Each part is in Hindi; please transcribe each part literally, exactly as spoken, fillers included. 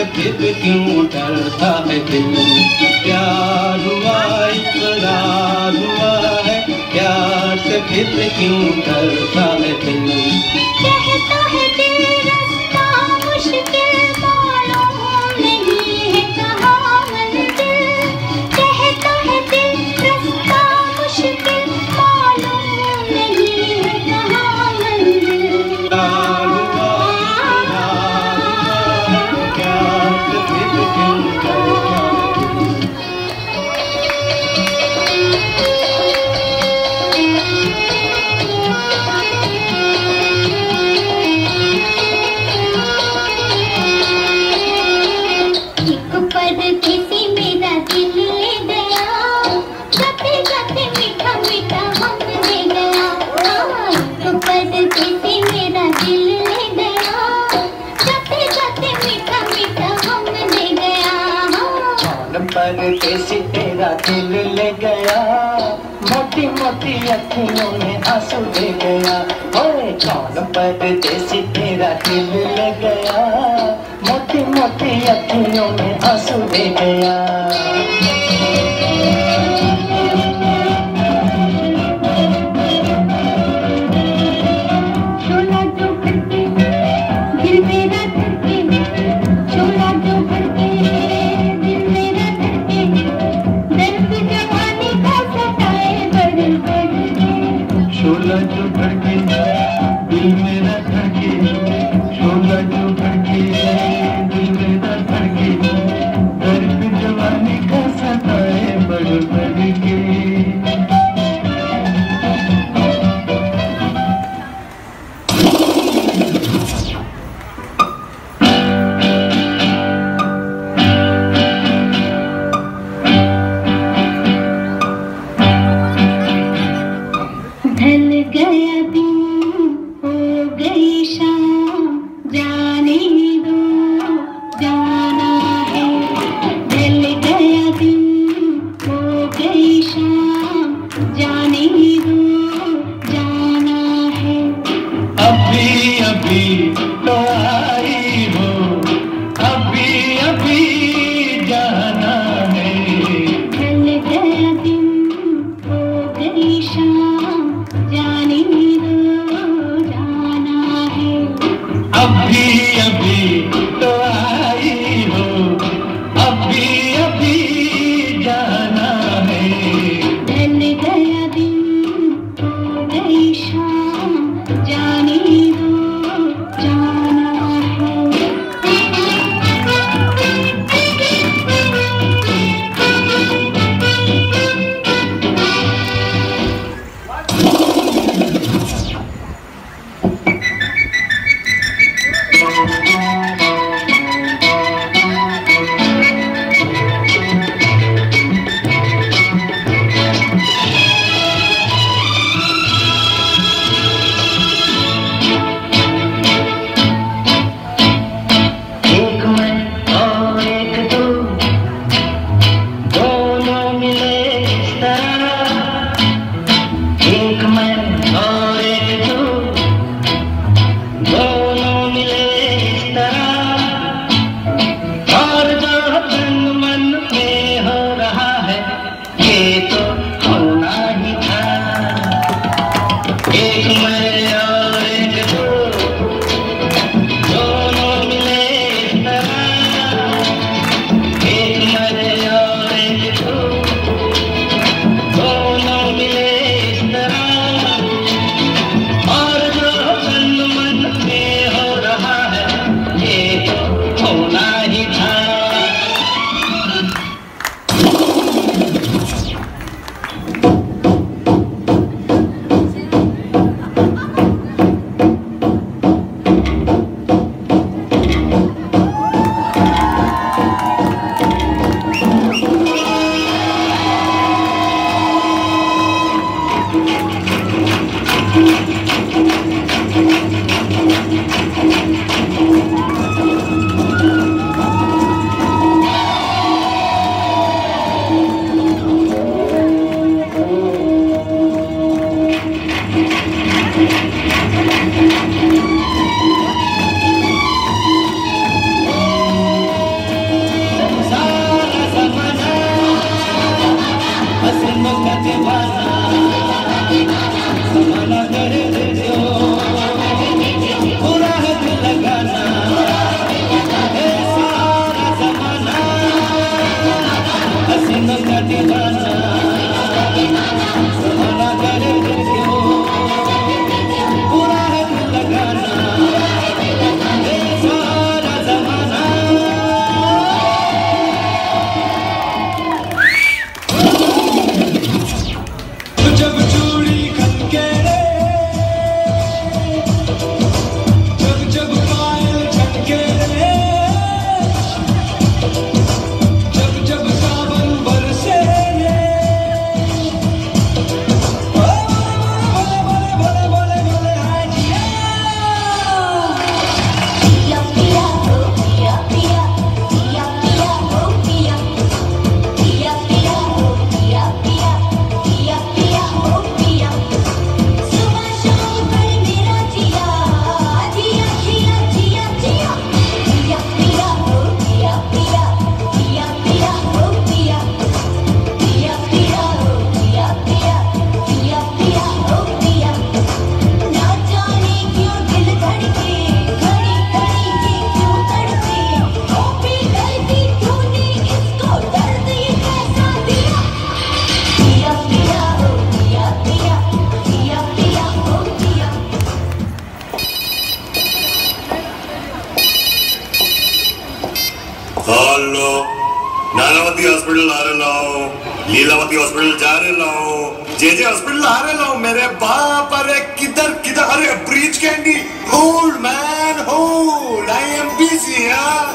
फिर क्यों डरता है दिल। प्यार हुआ इकरार हुआ है, प्यार से फिर क्यों डरता है दिल। कहता है दिल रास्ता मुश्किल मालूम नहीं है कहाँ मंजिल। कहता है दिल रास्ता मुश्किल मालूम नहीं है कहाँ मंजिल। प्यार हुआ इकरार हुआ है, प्यार से फिर क्यों डरता है दिल। परदेसी मेरा दिल ले गया, जाते जाते मीठा मीठा हम ले गया। तो परदेसी मेरा दिल ले गया, जाते जाते मीठा मीठा हम ले गया। परदेसी तेरा दिल ले गया, मोटी मोटी अखियों में आंसू दे गया। ओए कौन परदेसी तेरा दिल ले गया, मोटी मोटी अखियों में आंसू दे गया। शोला जो करके दिल मेरा धड़के, शोला जो करके दिल मेरा धड़के, दर्द जवानी का सताए बढ़ बढ़ के। शोला जो करके दिल मेरा धड़के, शोला जो करके दिल मेरा धड़के, दर्द जवानी का सताए बढ़ बढ़ के। ढल गया दिन हो गई शाम, जाने दो जाना है। ढल गया दिन हो गई शाम, जाने दो जाना है। अभी अभी तो आई हो, अभी अभी जाना है। ढल गया दिन हो गई शाम, जाने दो जाना है। अभी अभी तो आई हो, अभी अभी जाना है। ढल गया दिन हो गई शाम, जाने दो जाना है। एक मैं और एक तू, दोनों मिले इस तरह। एक मैं और एक तू, दोनों मिले इस तरह। और जो तन मन में हो रहा है, ये तो होना ही था। एक मैं और एक तू, दोनों मिले इस तरह। एक मैं और एक तू, दोनों मिले इस तरह। और जो तन मन में हो रहा है, ये तो होना ही था। हेलो नानावती हॉस्पिटल आ रहे लो, लीलावती हॉस्पिटल जा रहे लो, जे जे हॉस्पिटल आ रहे लो मेरे बाप। अरे किधर किधर, अरे Breach Candy, hold man hold, I am busy यार।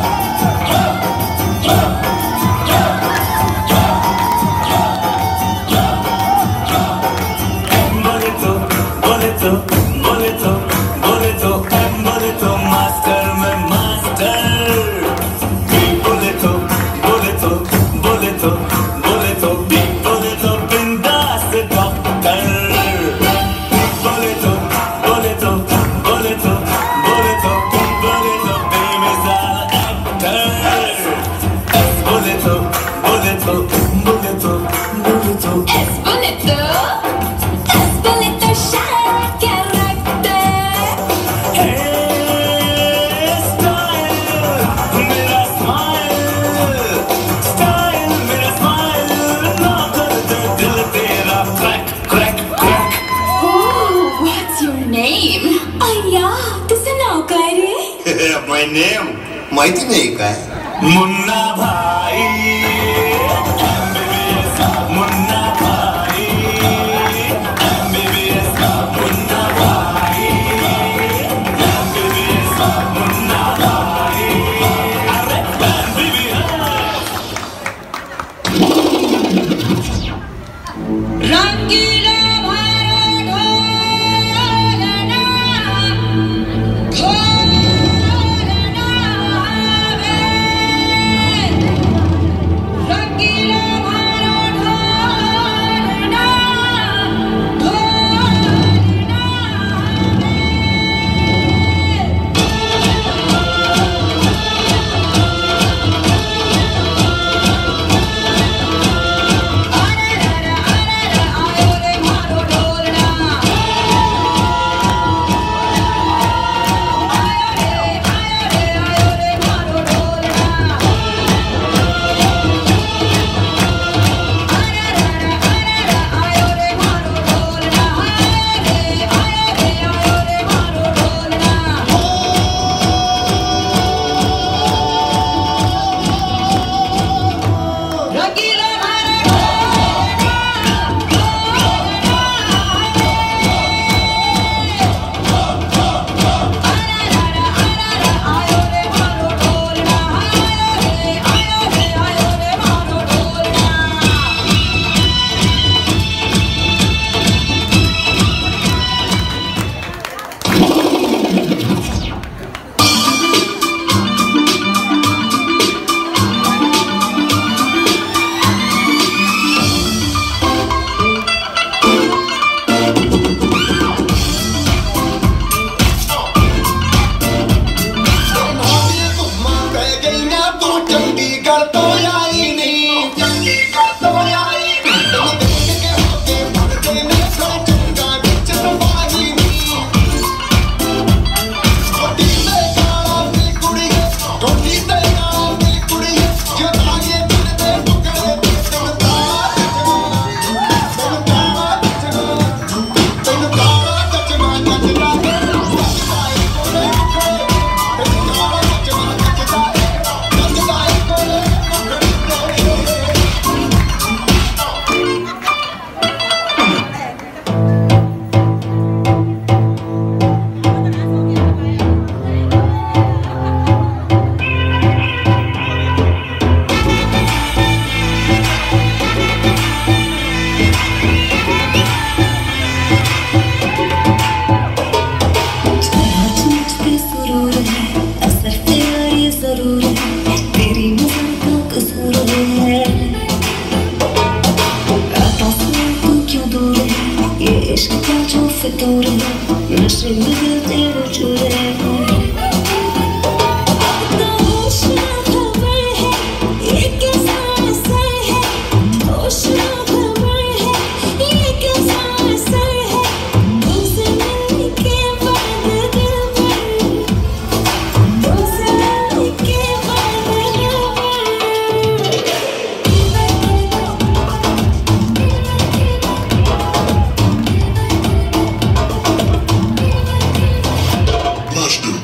बोले तो बोले तो बोले तो बोले तो बोले तो मास्टर में मास्टर, बोले तो बोले तो बोले तो बोले तो बोले तो बिंदास डॉक्टर, बोले तो बोले तो बोले तो बोले तो बोले तो बेमिसाल एक्टर, बोले तो बोले तो बोले तो बोले तो बोले तो My name माहिती नाही काय? Munna Bhai, M B B S Munna Bhai, M B B S Munna Bhai, M B B S Munna Bhai, M B B B एस। रंगीला Master.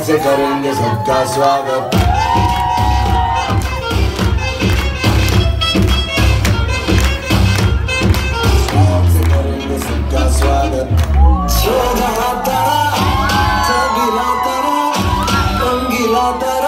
से करेंगे सबका स्वागत। शौक से करेंगे सबका स्वागत। सोना तारा रंगीला तारा रंगीला तारा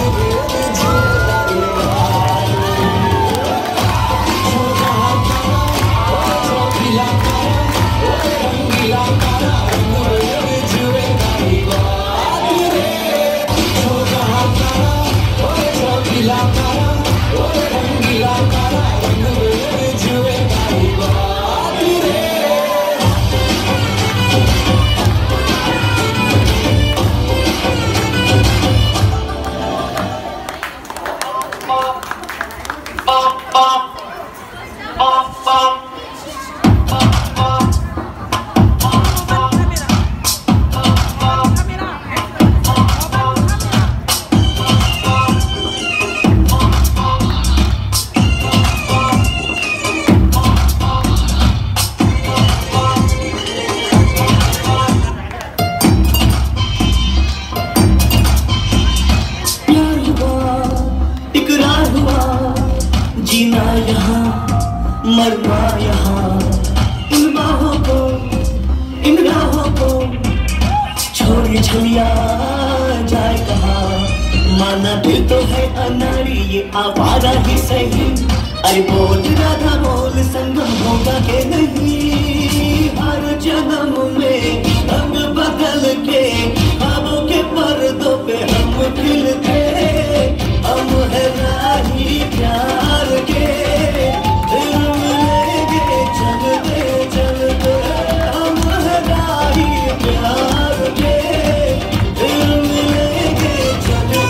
जीना यहाँ मरना यहाँ, इन बाहों को इन राहों को छोड़ छलिया जाए कहाँ। माना दिल तो है अनाड़ी ये आवारा ही सही, अरे बोल राधा बोल संगम होगा के नहीं। हर जन्म में रंग बदल के ख्वाबों के पर्दों पे हम खिलते, हम है राही प्यार के, दिल मिलेंगे चलते चलते। हम है राही प्यार के, दिल मिलेंगे चलते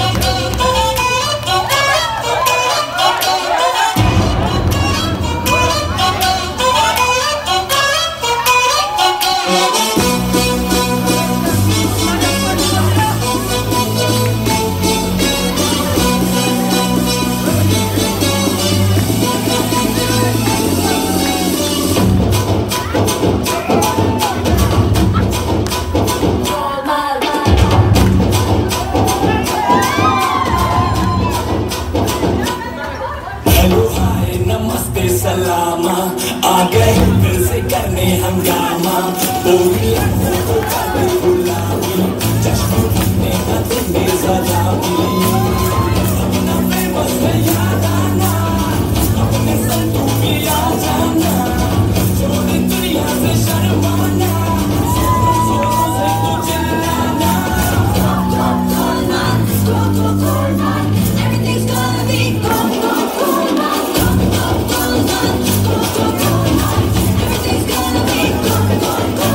सलामा आ गए फिर से करने हंगामा। पूरी लड़कों को काबिल गुलामी, जश्न करने का तुम्हें सलामी। अपना फेमस है याद आना, अपने संतों की आ जाना, छोड़ दुनिया से शर्माना, जोरों जोरों से तो चिल्लाना। Go, go, go, man, everything's gonna be go, go, go, man, go, go, go, man, go, go, go, man, everything's gonna be go, go, go,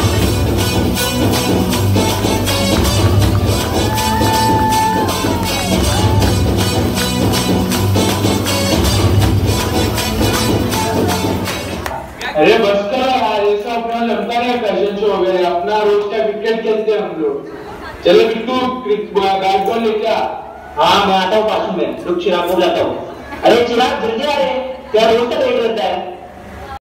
अरे बस करो यार, ये सब अपना लगता है फैशन शो हो गया। अपना रोज का क्रिकेट खेलते हैं हम लोग। चलो बिट्टू गाइड बॉल लेके आ। हाँ मैं आता हूँ पास में, रुक चिराग को लाता हूँ। अरे चिराग जल्दी आ रहे, क्या रोज का लेट रहता है।